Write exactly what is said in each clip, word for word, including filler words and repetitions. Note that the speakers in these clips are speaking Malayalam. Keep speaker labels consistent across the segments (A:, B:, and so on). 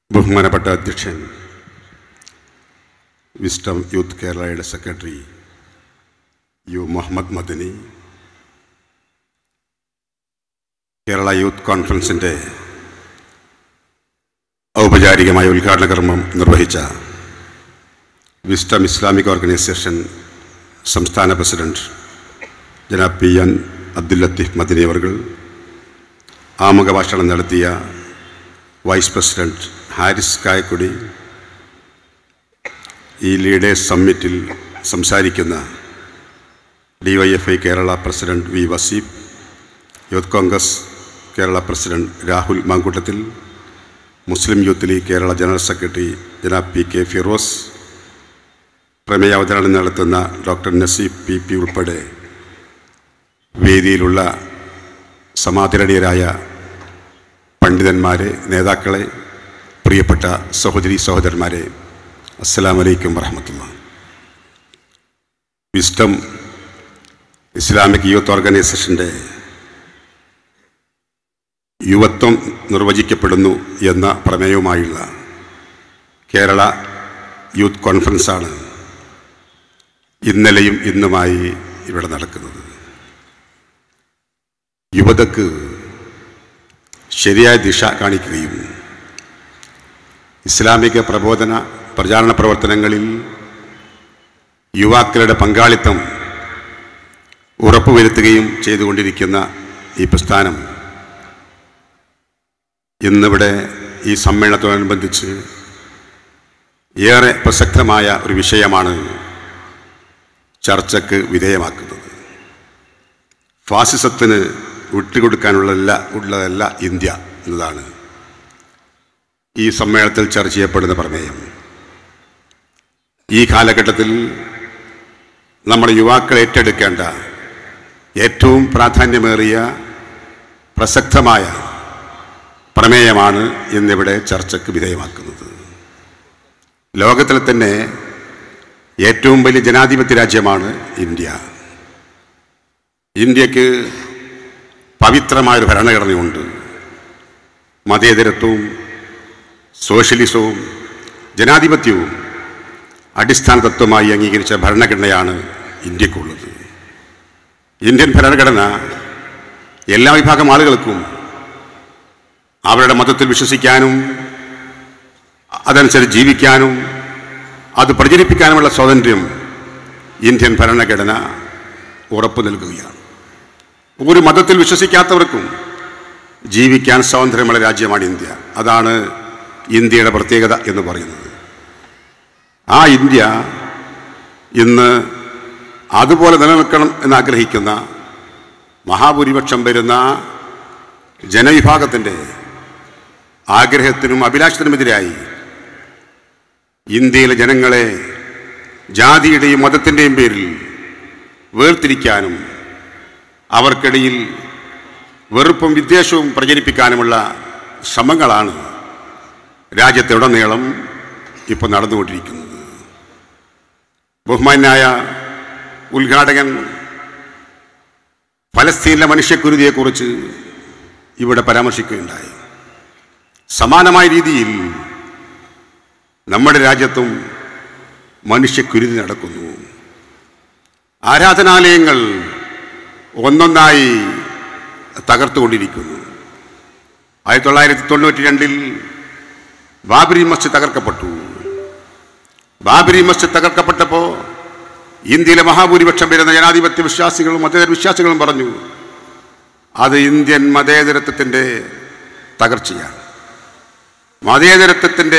A: ബഹുമാനപ്പെട്ട അധ്യക്ഷൻ, വിസ്ഡം യൂത്ത് കേരളയുടെ secretary U Muhammad Madani, Kerala youth കോൺഫറൻസിൻ്റെ ഔപചാരികമായ ഉദ്ഘാടന കർമ്മം നിർവഹിച്ച വിസ്ഡം ഇസ്ലാമിക് ഓർഗനൈസേഷൻ സംസ്ഥാന പ്രസിഡന്റ് ജനാബ് പി എൻ അബ്ദുൽ ലത്തീഫ് മദനി അവർകൾ, ആമുഖ ഭാഷണം നടത്തിയ വൈസ് പ്രസിഡന്റ് ഹാരിസ് കായക്കുടി, ഈ ലീഡേഴ്സ് സമ്മിറ്റിൽ സംസാരിക്കുന്ന D Y F I Kerala president V Vaseeb, youth congress Kerala president Rahul Mankoottathil, Muslim youth league Kerala general secretary ജനാബ് പി കെ ഫിറോസ്, പ്രമേയാവതരണം നടത്തുന്ന ഡോക്ടർ നസീബ് പി പി ഉൾപ്പെടെ വേദിയിലുള്ള സമാദരണീയരായ പണ്ഡിതന്മാരെ, നേതാക്കളെ, പ്രിയപ്പെട്ട സഹോദരി സഹോദരന്മാരെ, അസ്സലാമു അലൈക്കും വറഹ്മത്തുള്ളാഹി. വിസ്ഡം ഇസ്ലാമിക് യൂത്ത് ഓർഗനൈസേഷൻ്റെ യുവത്വം നിർവചിക്കപ്പെടുന്നു എന്ന പ്രമേയവുമായുള്ള കേരള യൂത്ത് കോൺഫറൻസാണ് ഇന്നലെയും ഇന്നുമായി ഇവിടെ നടക്കുന്നത്. യുവതക്ക് ശരിയായ ദിശ കാണിക്കുകയും ഇസ്ലാമിക പ്രബോധന പ്രചാരണ പ്രവർത്തനങ്ങളിൽ യുവാക്കളുടെ പങ്കാളിത്തം ഉറപ്പുവരുത്തുകയും ചെയ്തുകൊണ്ടിരിക്കുന്ന ഈ പ്രസ്ഥാനം ഇന്നിവിടെ ഈ സമ്മേളനത്തോടനുബന്ധിച്ച് ഏറെ പ്രസക്തമായ ഒരു വിഷയമാണ് ചർച്ചയ്ക്ക് വിധേയമാക്കുന്നത്. ഫാസിസത്തിന് വിട്ടുകൊടുക്കാനുള്ളതല്ല ഉള്ളതല്ല ഇന്ത്യ എന്നതാണ് ഈ സമ്മേളനത്തിൽ ചർച്ച ചെയ്യപ്പെടുന്ന പ്രമേയം. ഈ കാലഘട്ടത്തിൽ നമ്മുടെ യുവാക്കൾ ഏറ്റെടുക്കേണ്ട ഏറ്റവും പ്രാധാന്യമേറിയ പ്രസക്തമായ പ്രമേയമാണ് ഇന്നിവിടെ ചർച്ചയ്ക്ക് വിധേയമാക്കുന്നത്. ലോകത്തിലെ തന്നെ ഏറ്റവും വലിയ ജനാധിപത്യ രാജ്യമാണ് ഇന്ത്യ. ഇന്ത്യക്ക് പവിത്രമായൊരു ഭരണഘടനയുണ്ട്. മതേതരത്വവും സോഷ്യലിസവും ജനാധിപത്യവും അടിസ്ഥാന തത്വമായി അംഗീകരിച്ച ഭരണഘടനയാണ് ഇന്ത്യക്കുള്ളത്. ഇന്ത്യൻ ഭരണഘടന എല്ലാ വിഭാഗം ആളുകൾക്കും അവരുടെ മതത്തിൽ വിശ്വസിക്കാനും അതനുസരിച്ച് ജീവിക്കാനും അത് പ്രചരിപ്പിക്കാനുമുള്ള സ്വാതന്ത്ര്യം ഇന്ത്യൻ ഭരണഘടന ഉറപ്പു നൽകുകയാണ്. ഒരു മതത്തിൽ വിശ്വസിക്കാത്തവർക്കും ജീവിക്കാൻ സ്വാതന്ത്ര്യമുള്ള രാജ്യമാണ് ഇന്ത്യ. അതാണ് ഇന്ത്യയുടെ പ്രത്യേകത എന്ന് പറയുന്നത്. ആ ഇന്ത്യ ഇന്ന് അതുപോലെ നിലനിൽക്കണം എന്നാഗ്രഹിക്കുന്ന മഹാഭൂരിപക്ഷം വരുന്ന ജനവിഭാഗത്തിൻ്റെ ആഗ്രഹത്തിനും അഭിലാഷത്തിനുമെതിരായി ഇന്ത്യയിലെ ജനങ്ങളെ ജാതിയുടെയും മതത്തിൻ്റെയും പേരിൽ വേർതിരിക്കാനും അവർക്കിടയിൽ വെറുപ്പും വിദ്വേഷവും പ്രചരിപ്പിക്കാനുമുള്ള ശ്രമങ്ങളാണ് രാജ്യത്തുടനീളം ഇപ്പോൾ നടന്നുകൊണ്ടിരിക്കുന്നത്. ബഹുമാന്യനായ ഉദ്ഘാടകൻ ഫലസ്തീനിലെ മനുഷ്യക്കുരുതിയെക്കുറിച്ച് ഇവിടെ പരാമർശിക്കുകയുണ്ടായി. സമാനമായ രീതിയിൽ നമ്മുടെ രാജ്യത്തും മനുഷ്യക്കുരുതി നടക്കുന്നു. ആരാധനാലയങ്ങൾ ഒന്നൊന്നായി തകർത്തുകൊണ്ടിരിക്കുന്നു. ആയിരത്തി തൊള്ളായിരത്തി തൊണ്ണൂറ്റി രണ്ടിൽ ബാബരി മസ്ജിദ് തകർക്കപ്പെട്ടു. ബാബരി മസ്ജിദ് തകർക്കപ്പെട്ടപ്പോൾ ഇന്ത്യയിലെ മഹാഭൂരിപക്ഷം വരുന്ന ജനാധിപത്യ വിശ്വാസികളും മതേതര വിശ്വാസികളും പറഞ്ഞു, അത് ഇന്ത്യൻ മതേതരത്വത്തിൻ്റെ തകർച്ചയാണ്. മതേതരത്വത്തിൻ്റെ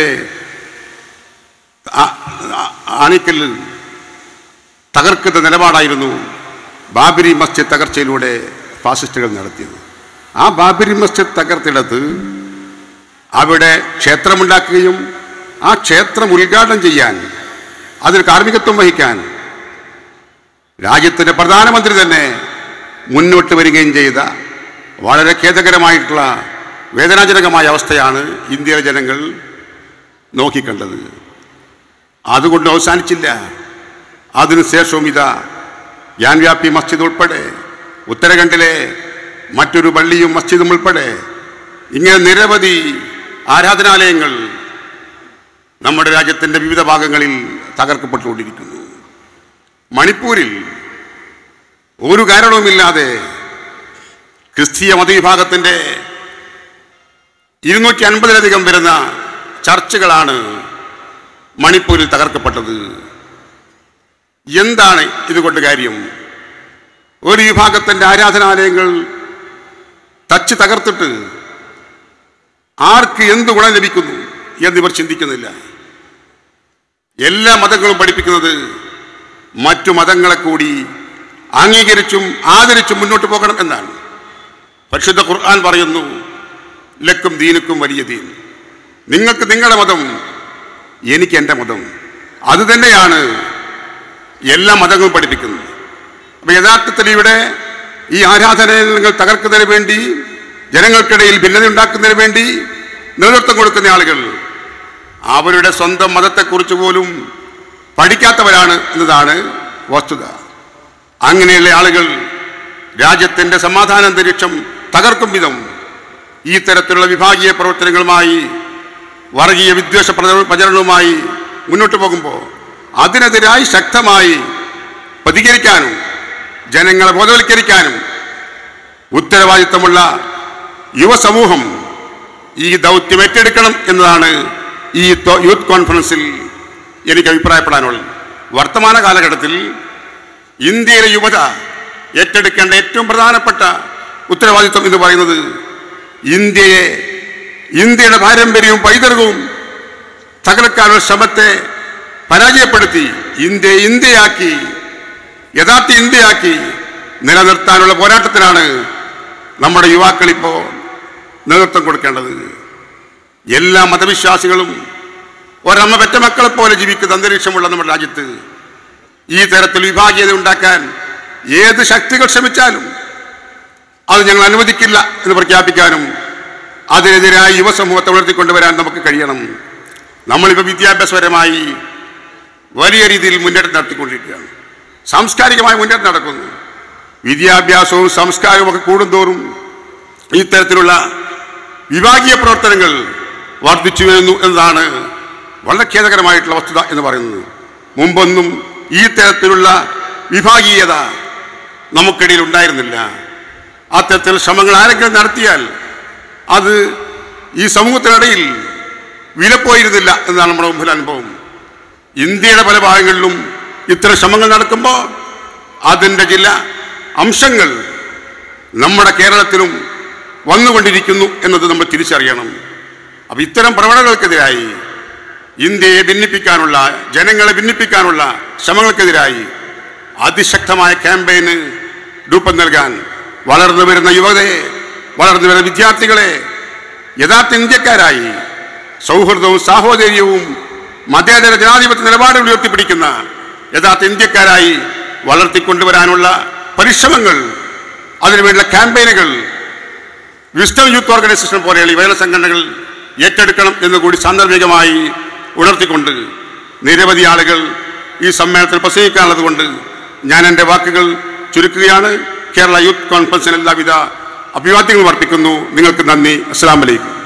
A: ആണിക്കൽ തകർക്കുന്ന നിലപാടായിരുന്നു ബാബരി മസ്ജിദ് തകർച്ചയിലൂടെ ഫാസിസ്റ്റുകൾ നടത്തിയത്. ആ ബാബരി മസ്ജിദ് തകർത്തിടത്ത് അവിടെ ക്ഷേത്രമുണ്ടാക്കുകയും ആ ക്ഷേത്രം ഉദ്ഘാടനം ചെയ്യാൻ, അതിന് കാർമ്മികത്വം വഹിക്കാൻ രാജ്യത്തിൻ്റെ പ്രധാനമന്ത്രി തന്നെ മുന്നോട്ട് വരികയും ചെയ്ത വളരെ ഖേദകരമായിട്ടുള്ള വേദനാജനകമായ അവസ്ഥയാണ് ഇന്ത്യയിലെ ജനങ്ങൾ നോക്കിക്കണ്ടത്. അതുകൊണ്ട് അവസാനിച്ചില്ല. അതിനുശേഷവും ഇതാ ഗ്യാൻവ്യാപി മസ്ജിദ് ഉൾപ്പെടെ ഉത്തരാഖണ്ഡിലെ മറ്റൊരു പള്ളിയും മസ്ജിദും ഉൾപ്പെടെ ഇങ്ങനെ നിരവധി ആരാധനാലയങ്ങൾ നമ്മുടെ രാജ്യത്തിൻ്റെ വിവിധ ഭാഗങ്ങളിൽ തകർക്കപ്പെട്ടുകൊണ്ടിരിക്കുന്നു. മണിപ്പൂരിൽ ഒരു കാരണവുമില്ലാതെ ക്രിസ്തീയ മതവിഭാഗത്തിൻ്റെ ഇരുന്നൂറ്റി അൻപതിലധികം വരുന്ന ചർച്ചുകളാണ് മണിപ്പൂരിൽ തകർക്കപ്പെട്ടത്. എന്താണ് ഇതുകൊണ്ട് കാര്യം? ഒരു വിഭാഗത്തിൻ്റെ ആരാധനാലയങ്ങൾ തച്ച് തകർത്തിട്ട് ആർക്ക് എന്ത് ഗുണം ലഭിക്കുന്നു എന്നിവർ ചിന്തിക്കുന്നില്ല. എല്ലാ മതങ്ങളും പഠിപ്പിക്കുന്നത് മറ്റു മതങ്ങളെ കൂടി അംഗീകരിച്ചും ആദരിച്ചും മുന്നോട്ട് പോകണം എന്നാണ്. പരിശുദ്ധ ഖുർആൻ പറയുന്നു, ലക്കും ദീനുക്കും വലിയ ദീൻ, നിങ്ങൾക്ക് നിങ്ങളുടെ മതം, എനിക്ക് എൻ്റെ മതം. അതുതന്നെയാണ് എല്ലാ മതങ്ങളും പഠിപ്പിക്കുന്നത്. അപ്പം യഥാർത്ഥത്തിൽ ഇവിടെ ഈ ആരാധനാലയങ്ങൾ തകർക്കുന്നതിന് വേണ്ടി, ജനങ്ങൾക്കിടയിൽ ഭിന്നത ഉണ്ടാക്കുന്നതിന് വേണ്ടി നേതൃത്വം കൊടുക്കുന്ന ആളുകൾ അവരുടെ സ്വന്തം മതത്തെക്കുറിച്ച് പോലും പഠിക്കാത്തവരാണ് എന്നതാണ് വസ്തുത. അങ്ങനെയുള്ള ആളുകൾ രാജ്യത്തിൻ്റെ സമാധാന അന്തരീക്ഷം തകർക്കും വിധം ഈ തരത്തിലുള്ള വിഭാഗീയ പ്രവർത്തനങ്ങളുമായി, വർഗീയ വിദ്വേഷ പ്രചരണവുമായി മുന്നോട്ട് പോകുമ്പോൾ അതിനെതിരായി ശക്തമായി പ്രതികരിക്കാനും ജനങ്ങളെ ബോധവൽക്കരിക്കാനും ഉത്തരവാദിത്തമുള്ള യുവസമൂഹം ഈ ദൗത്യം ഏറ്റെടുക്കണം എന്നതാണ് ഈ യൂത്ത് കോൺഫറൻസിൽ എനിക്ക് അഭിപ്രായപ്പെടാനുള്ളത്. വർത്തമാന കാലഘട്ടത്തിൽ ഇന്ത്യയിലെ യുവത ഏറ്റെടുക്കേണ്ട ഏറ്റവും പ്രധാനപ്പെട്ട ഉത്തരവാദിത്വം എന്ന് പറയുന്നത് ഇന്ത്യയെ, ഇന്ത്യയുടെ പാരമ്പര്യവും പൈതൃകവും തകർക്കാനുള്ള ശ്രമത്തെ പരാജയപ്പെടുത്തി ഇന്ത്യയെ ഇന്ത്യയാക്കി, യഥാർത്ഥ ഇന്ത്യയാക്കി നിലനിർത്താനുള്ള പോരാട്ടത്തിനാണ് നമ്മുടെ യുവാക്കൾ ഇപ്പോൾ നേതൃത്വം കൊടുക്കേണ്ടത്. എല്ലാ മതവിശ്വാസികളും ഒരമ്മ പെറ്റ മക്കളെ പോലെ ജീവിക്കുന്ന അന്തരീക്ഷമുള്ള നമ്മുടെ രാജ്യത്ത് ഈ തരത്തിൽ വിഭാഗീയത ഉണ്ടാക്കാൻ ഏത് ശക്തികൾ ശ്രമിച്ചാലും അത് ഞങ്ങൾ അനുവദിക്കില്ല എന്ന് പ്രഖ്യാപിക്കാനും അതിനെതിരായി യുവസമൂഹത്തെ ഉയർത്തിക്കൊണ്ടുവരാൻ നമുക്ക് കഴിയണം. നമ്മളിപ്പോൾ വിദ്യാഭ്യാസപരമായി വലിയ രീതിയിൽ മുന്നേറ്റം നടത്തിക്കൊണ്ടിരിക്കുകയാണ്. സാംസ്കാരികമായ മുന്നേറ്റം നടക്കുന്നു. വിദ്യാഭ്യാസവും സംസ്കാരവും ഒക്കെ കൂടുന്തോറും ഈ തരത്തിലുള്ള വിഭാഗീയ പ്രവർത്തനങ്ങൾ വർദ്ധിച്ചു വരുന്നു എന്നതാണ് വളരെ ഖേദകരമായിട്ടുള്ള വസ്തുത എന്ന് പറയുന്നത്. മുമ്പൊന്നും ഈ തരത്തിലുള്ള വിഭാഗീയത നമുക്കിടയിൽ ഉണ്ടായിരുന്നില്ല. അത്തരത്തിൽ ശ്രമങ്ങൾ ആരെങ്കിലും നടത്തിയാൽ അത് ഈ സമൂഹത്തിനിടയിൽ വിലപ്പോയിരുന്നില്ല എന്നാണ് നമ്മുടെ മുമ്പിൽ അനുഭവം. ഇന്ത്യയുടെ പല ഭാഗങ്ങളിലും ഇത്തരം ശ്രമങ്ങൾ നടക്കുമ്പോൾ അതിൻ്റെ ചില അംശങ്ങൾ നമ്മുടെ കേരളത്തിലും വന്നുകൊണ്ടിരിക്കുന്നു എന്നത് നമ്മൾ തിരിച്ചറിയണം. അപ്പം ഇത്തരം പ്രവണതകൾക്കെതിരായി, ഇന്ത്യയെ ഭിന്നിപ്പിക്കാനുള്ള, ജനങ്ങളെ ഭിന്നിപ്പിക്കാനുള്ള ശ്രമങ്ങൾക്കെതിരായി അതിശക്തമായ ക്യാമ്പയിന് രൂപം നൽകാൻ വളർന്നു വരുന്ന യുവതയെ, വളർന്നു വരുന്ന വിദ്യാർത്ഥികളെ യഥാർത്ഥ ഇന്ത്യക്കാരായി സൗഹൃദവും സാഹോദര്യവും മതേതര ജനാധിപത്യ നിലപാടുകൾ ഉയർത്തിപ്പിടിക്കുന്ന യഥാർത്ഥ ഇന്ത്യക്കാരായി വളർത്തിക്കൊണ്ടുവരാനുള്ള പരിശ്രമങ്ങൾ, അതിനുവേണ്ടിയുള്ള ക്യാമ്പയിനുകൾ വിസ്ഡം യൂത്ത് ഓർഗനൈസേഷൻ പോലെയുള്ള യുവജന സംഘടനകൾ ഏറ്റെടുക്കണം എന്നുകൂടി സാന്ദർഭികമായി ഉണർത്തിക്കൊണ്ട് നിരവധി ആളുകൾ ഈ സമ്മേളനത്തിൽ പ്രസംഗിക്കാനുള്ളത് കൊണ്ട് ഞാൻ എൻ്റെ വാക്കുകൾ ചുരുക്കുകയാണ്. കേരള യൂത്ത് കോൺഫറൻസിന് എല്ലാവിധ അഭിവാദ്യങ്ങളും അർപ്പിക്കുന്നു. നിങ്ങൾക്ക് നന്ദി. അസ്സലാമു അലൈക്കും.